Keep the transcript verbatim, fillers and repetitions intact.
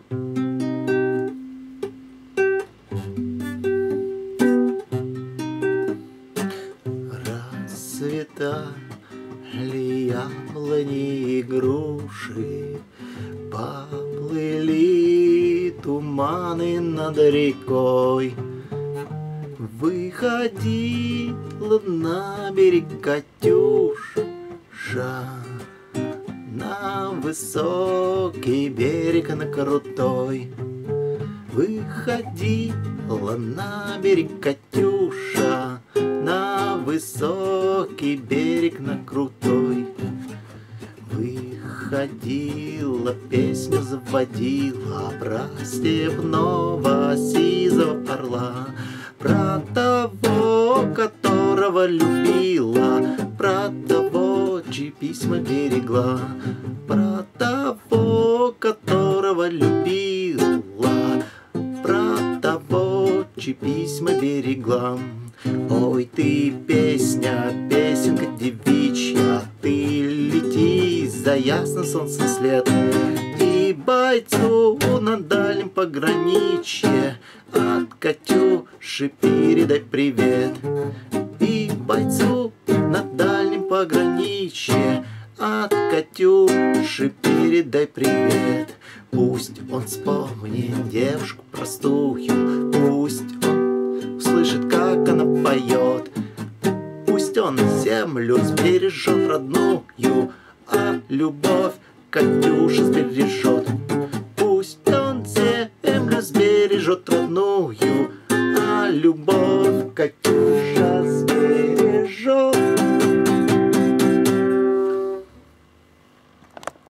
Расцветали яблони и груши, поплыли туманы над рекой. Выходила на берег Катюша, на высокий берег, на крутой. Выходила на берег Катюша, на высокий берег, на крутой. Выходила, песню заводила про степного сизого орла, про того, которого любила, про того, чьи письма берегла, про того, которого любила, про того, чьи письма берегла. Ой, ты песня, песенка девичья, ты лети за ясным солнцем след, и бойцу на дальнем пограничье от Катюши передай привет. И бойцу на дальнем пограничье от Катюши передай привет. Пусть он вспомнит девушку простую, пусть он услышит, как она поет, пусть он землю сбережет родную, а любовь Катюша сбережет.